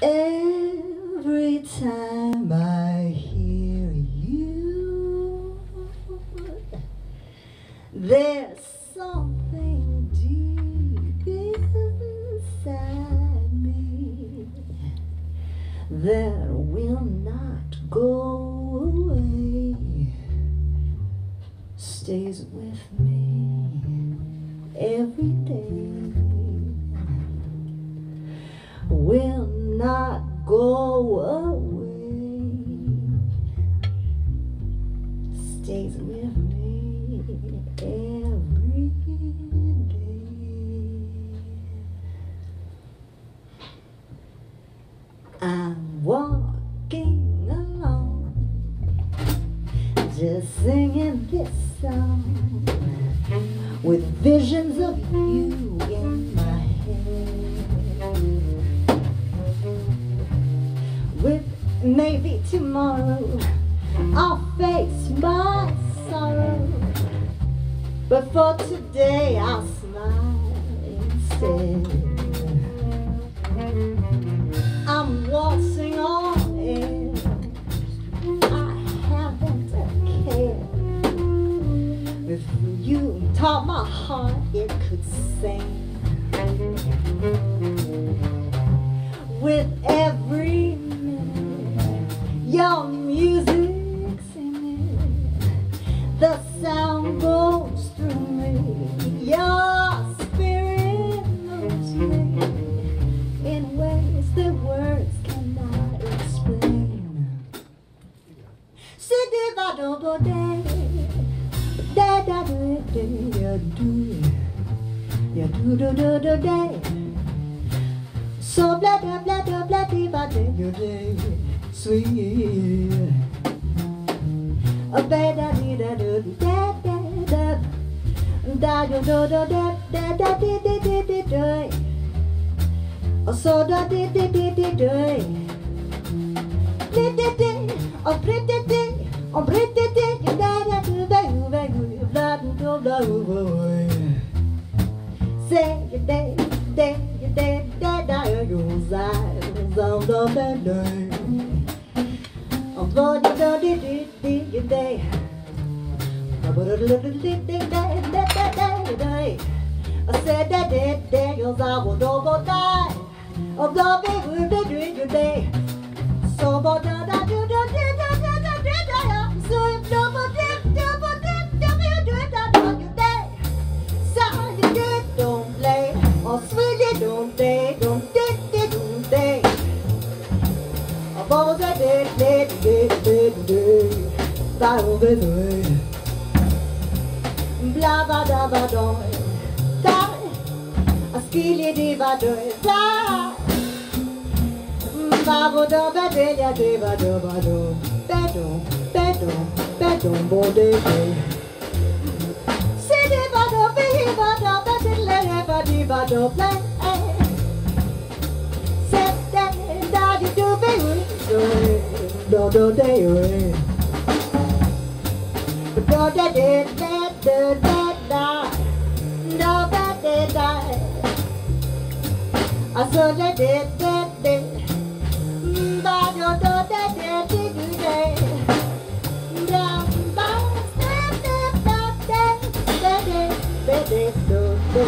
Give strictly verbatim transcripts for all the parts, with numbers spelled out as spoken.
Every time I hear you, there's something deep inside me that will not go away, stays with me every day, will not go away, stays with me every day. I'm walking along, just singing this song, with visions of you in my head, with maybe tomorrow I'll face my sorrow, but for today I'll smile instead. I'm waltzing on air, I haven't a care. If you taught my heart it could sing, with every minute your music's in it, the sound goes through me, your spirit moves me in ways that words cannot explain. Si-di-va-do-bo-day, da-da-do-day-da-do, ya-do-do-do-do-day. So blah blah blah blah blah blah blah blah day, sweet. A ba da dee da do da da da da do do do da da da dee dee dee dee day. A so da dee dee dee dee day. Dee dee dee, a pretty dee, a pretty dee da da do da do da do da do da do da. Say your day, day, your day, day, day, goes eyes on the bed day. I'm going to do it, your day. I'm going to do it, day, day, day, day. I said that day, day, goes I will go die. I'm going to do it, your day. So, but da da do da da da da da da da. So if double dip, double dip, double do it, da da your day. So you did, don't play. Oh, sweetie, don't they, don't they, they don't they. I've always said they, they, they, they, they, that will be the way. Blah, blah, blah, blah, blah, die. A skilly diva, do it, die. Babo, da, ba, de, ya, de, ba, do, ba, do. Bedroom, bedroom, bedroom, bo, de, de. See, de, ba, do, be, ba, do, ba, de, le, ba, de, ba, do, play. Set that, da, di, do, be, do, do, do, de, do, da, de, de, de, de, da, da, do, ba, de, da. I saw de, de, de, de, ba, do, do, de, de, de, do, de. Da, ba, de, de, da, de, de, de, de, do, do, de.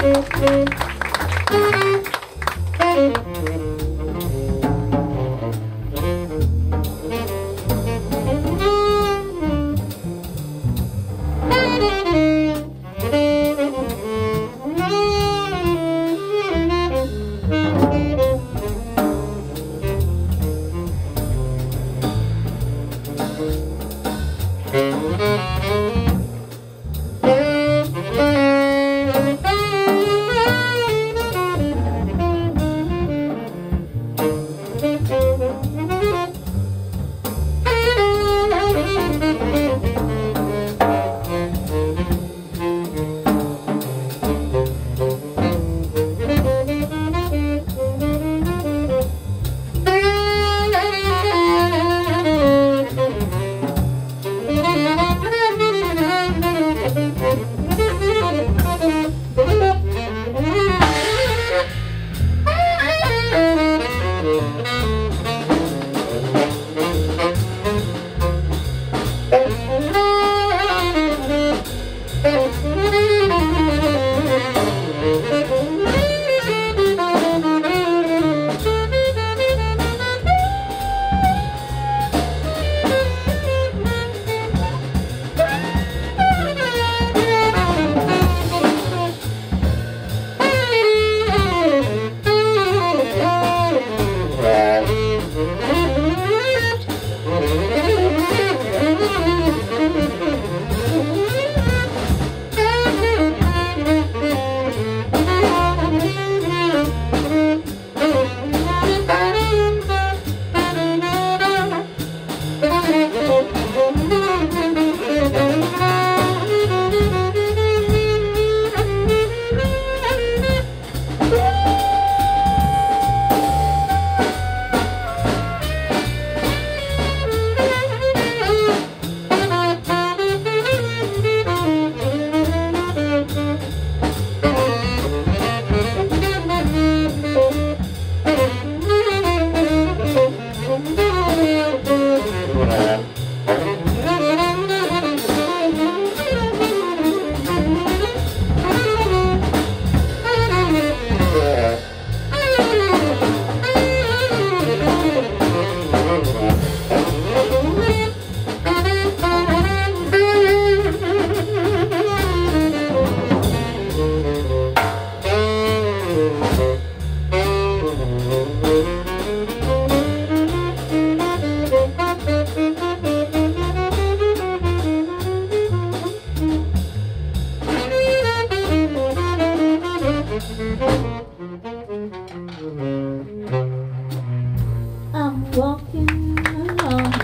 I'm walking along,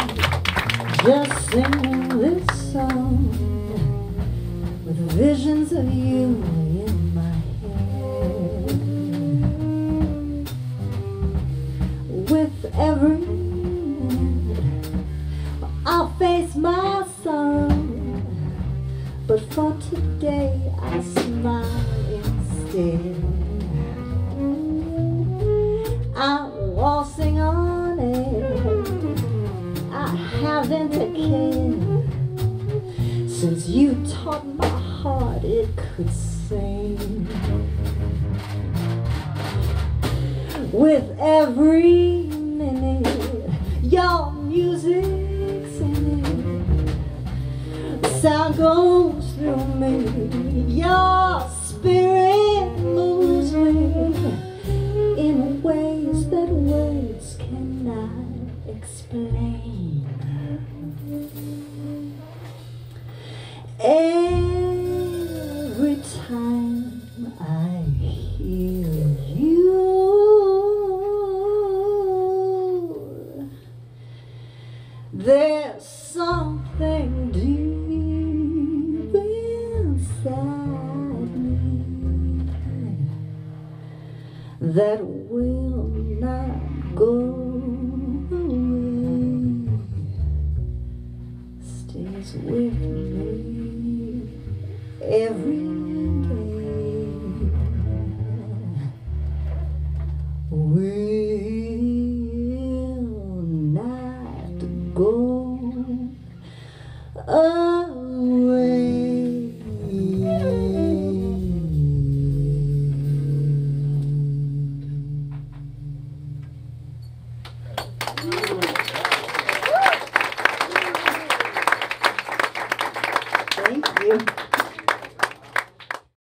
just singing this song, with visions of you in my head. With every minute, I'll face my sorrow, but for today I smile instead. I'm waltzing on it, I haven't a care, since you taught my heart it could sing. With every minute, your music's in it, sound goes through me, your spirit moves me in ways that words cannot explain. Every time I hear you, there's something deep inside me that will not go away, stays with me every day, will not go away. you.